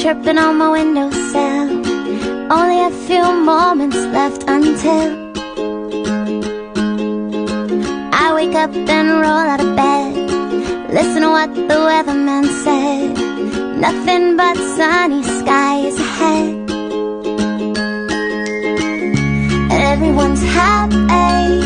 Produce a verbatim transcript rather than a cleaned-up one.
chirping on my windowsill. Only a few moments left until I wake up and roll out of bed. Listen to what the weatherman said. Nothing but sunny skies ahead. And everyone's happy.